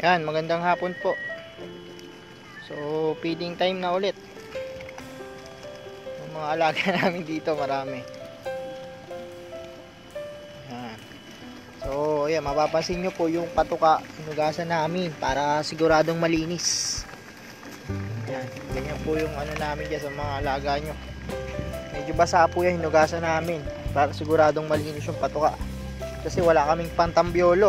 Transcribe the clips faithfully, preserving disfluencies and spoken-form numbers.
Yan, magandang hapon po. So, feeding time na ulit. Yung mga alaga namin dito, marami. Yan. So, ayan, mapapansin nyo po yung patuka, hinugasan namin para siguradong malinis. Yan, ganyan po yung ano namin dyan sa mga alaga nyo. Medyo basa po yan, hinugasan namin para siguradong malinis yung patuka. Kasi wala kaming pantambiolo.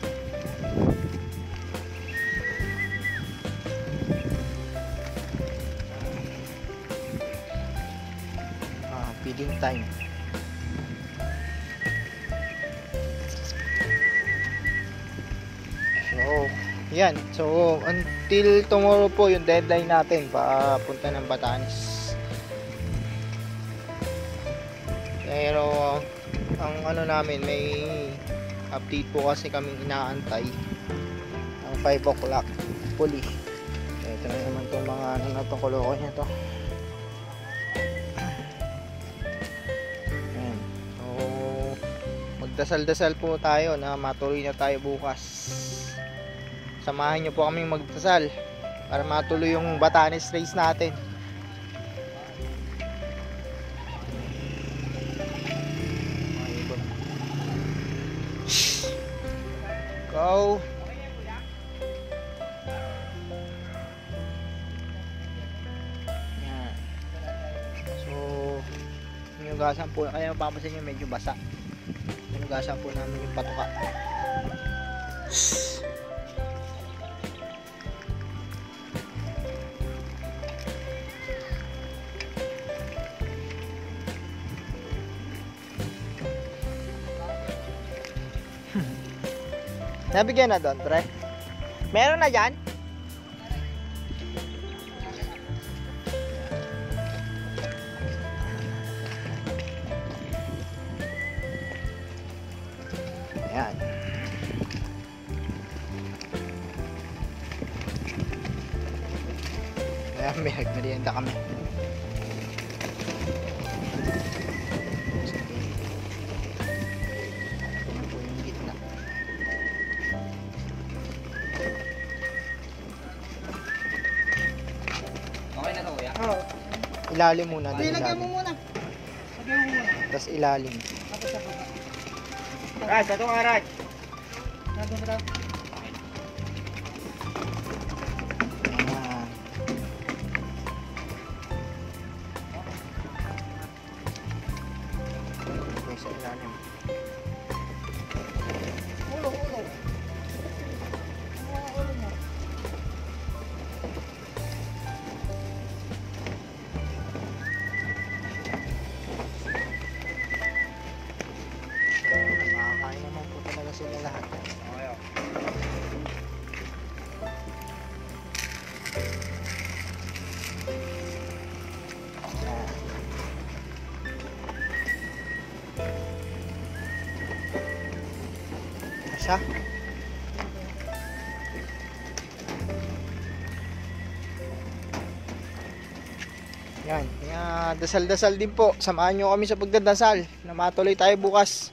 Feeding time. So, yan. So, until tomorrow po yung deadline natin papunta ng Batanes. Pero, ang ano namin, may update po kasi kaming inaantay. Ang five o'clock. Puli. Ito na naman itong mga ano na itong kuloko niya to. Dasal-dasal po tayo na matuloy na tayo bukas. Samahan nyo po kaming magdasal para matuloy yung Batanes race natin. Go! Yan. So, hinugasan po, kaya mapapansin nyo medyo basa. Hinugasan po namin yung patuka. Nabigyan na doon, pre? Meron na dyan? Ayan. Ayan, may nagmerienda kami. Ito po yung gitna. Okay na to, kuya? Oo. Ilalim muna. Hindi, lagyan mo muna. Lagyan mo muna. Tapos ilalim. Tapos sa baba. Raj, ito nga Raj. Nandun sa baba. Ayan. Okay, sa ilalim. Ulo, ulo. Ulo, ulo mo. Makakain naman po talaga sila lahat. Okay, oh. Siya. Yan. Kaya dasal-dasal din po. Samahan nyo kami sa pagdadasal na matuloy tayo bukas.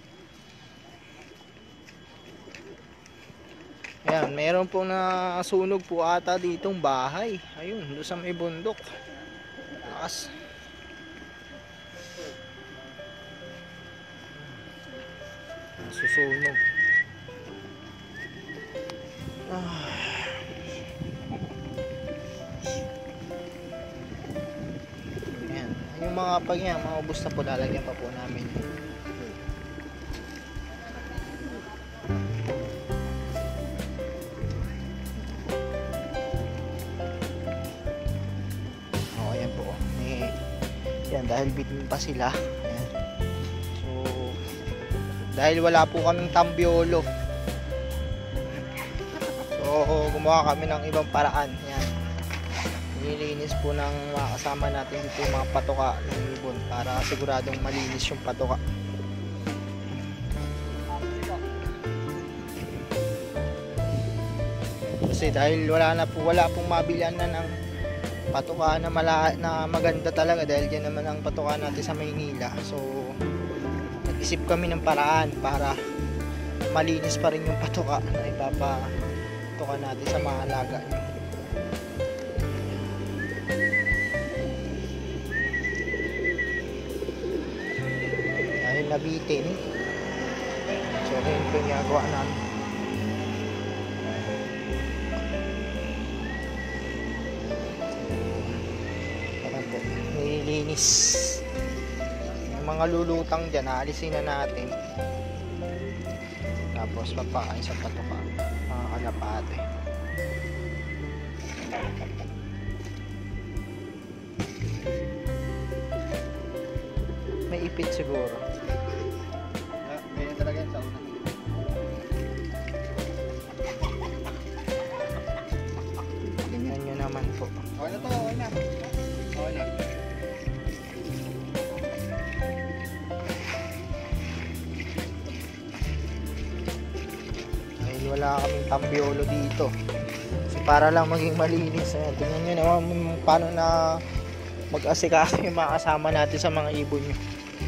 Ayan. Meron po na sunog po ata ditong bahay. Ayun. Doon sa may bundok. Lakas. Susunog. Ah. Ayan. Yung mga pag yan, mga ubos na po, lalagyan pa po namin. O, ayan po. Eh, yan, dahil bitin pa sila. Ayan. So, dahil wala po kaming tambiolo. So, gumawa kami ng ibang paraan. Yan. Nililinis po ng mga kasama natin dito yung mga patuka ng ibon para siguradong malinis yung patuka. Kasi dahil wala na po, wala pong mabilian na ng patuka na, mala, na maganda talaga dahil yan naman ang patuka natin sa Maynila. So, nag-isip kami ng paraan para malinis pa rin yung patuka na ipapa patukan natin sa mga alaga nyo. Dahil nabitin, so yun po yung ginagawa namin. Para po nililinis yung mga lulutang dyan, aalisin na natin. Tapos papakain sa patuka mga kalapate. May ipit siguro. Ganyan talaga yung sa una. Tingnan nyo naman po. Okay na to, okay na. Okay na. Dahil wala kaming tambiolo dito. So, para lang maging malinis. Ayan, tingnan nyo naman paano na mag-asikaso yung mga kasama natin sa mga ibon nyo.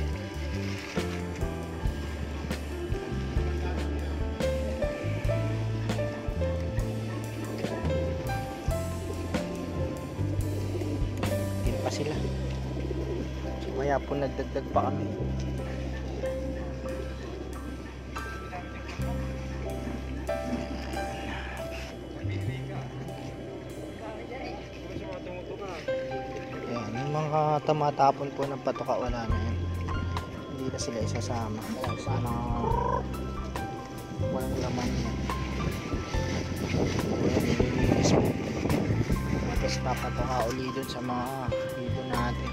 Hindi pa sila. So, kaya po nagdagdag pa kami. Ayan, yung mga tumatapon po ng patuka, wala na yan. Hindi na sila isasama. Ayan, sana walang laman yan. Ayan, nililinis po. Tapos papatuka uli dun sa mga ibon natin.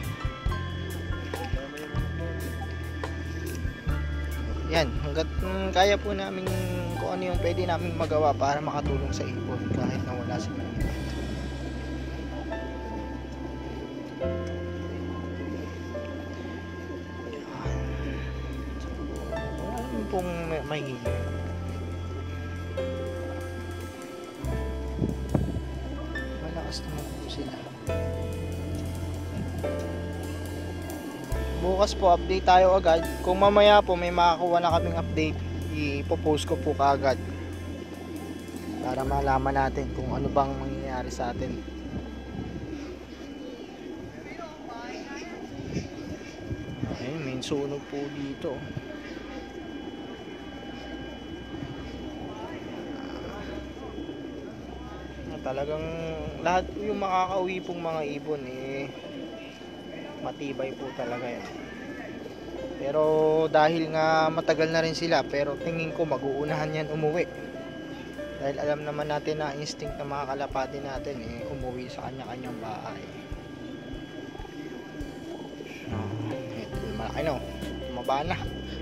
Yan, hanggat mm, kaya po namin kung ano yung pwede namin magawa para makatulong sa ibon kahit na wala sila. Ano pong may, may hilo? Malakas naman po sila. Bukas po update tayo agad. Kung mamaya po may makakuha na kaming update, ipopost ko po kaagad para malaman natin kung ano bang mangyayari sa atin. Okay, may sunog po dito. Talagang lahat yung makakauwi pong mga ibon eh matibay po talaga yan. Pero dahil nga matagal na rin sila, pero tingin ko mag-uunahan yan umuwi. Dahil alam naman natin na instinct ng mga kalapati natin eh umuwi sa kanya-kanyang bahay. Oh, ito malaki no. Tumaba na.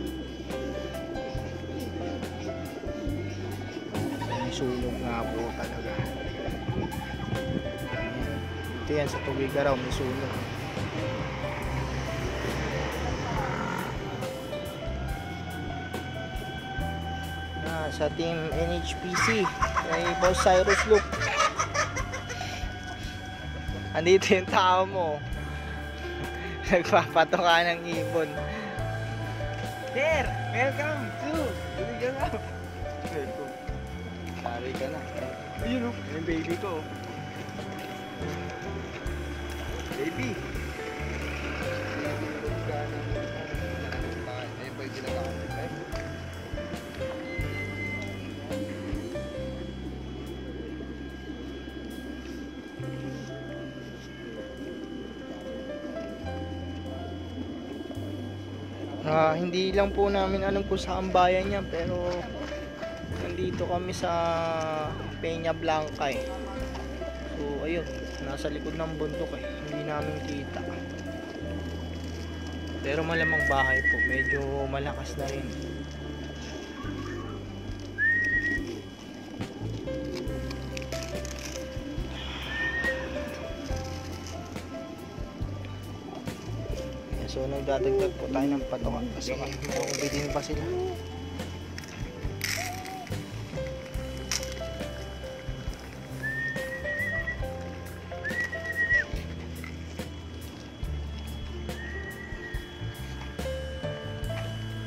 May sunog nga po talaga. Ito yan sa Tubiga raw, may sunog. Ah, sa team N H P C kay Boss Cyrus Look. Andito yung tao mo. Nagpapatoka ng ibon. Sir, welcome to Tubiga Raw. Welcome. Sorry ka na. Ayun o, yung baby ko. Baby. Ayun ba yung ginagamit eh? Ah, hindi lang po namin alam kung saan bayan niya, pero nandito kami sa Peña Blanca eh. So ayun, nasa likod ng bundok eh, hindi namin kita. Pero malamang bahay po, medyo malakas na rin. So nagdadagdag po tayo ng patoka kasi maubitin pa sila.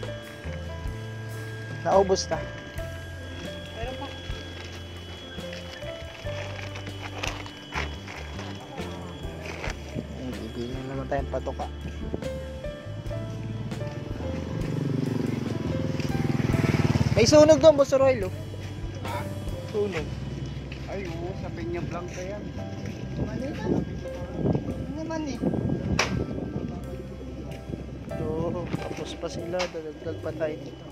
Naubos na. Meron pa. tayong patuka. May sunog doon, Boss Royal, oh. Ha? Sunog. Ay, oo, sa Peña Blanca yan. Manila. Ano naman eh. Ito, tapos pa sila, dadagdag pa tayo dito.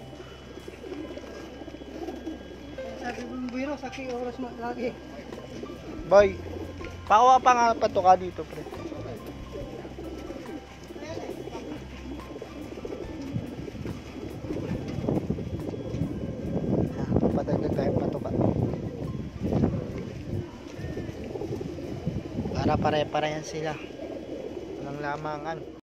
Sabi mo biro, saki oras mo lagi. Boy, pakuha pa nga patuka dito, pre. Ah, padagdag tayo patuka. Para pare-parehan sila. Walang lamangan.